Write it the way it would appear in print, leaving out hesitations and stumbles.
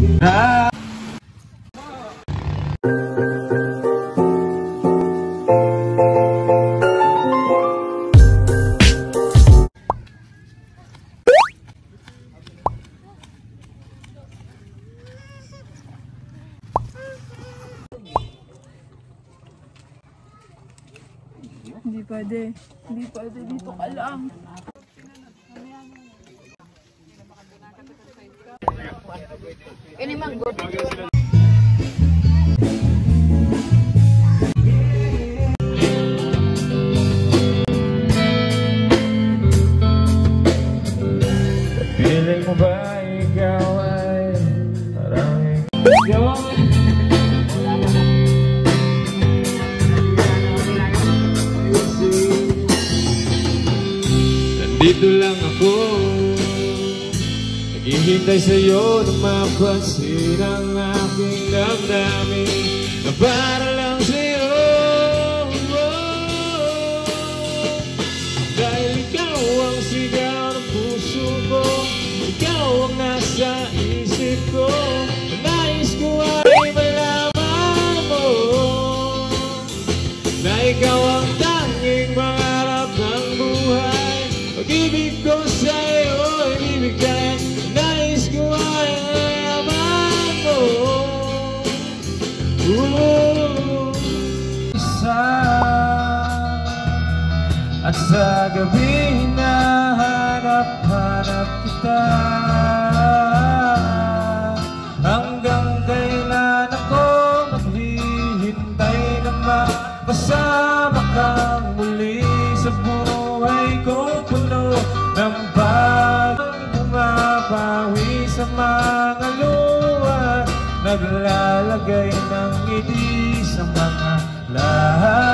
Hindi pwede. Hindi pwede. Dito ka lang. Ini manggo. Piling mo ba ikaw ay maraming nandito lang ako, naghihintay sa'yo na mapansin ang aking damdamin na para lang sa'yo. Dahil ikaw ang sigaw ng puso ko, ikaw ang nasa isip ko, nais ko ay malaman mo na ikaw ang tanging mangarap ng buhay. Pag-ibig ko sa'yo ay ibigay, nais ko ay malaman mo. Isa at sa gabi hinahanap-hanap kita, hanggang kailan ako maghihintay na makasama kang muli sa buhay ko, puno ng bagong bumabawi sa mga luha, naglalagay ng ngiti sa mga lahat.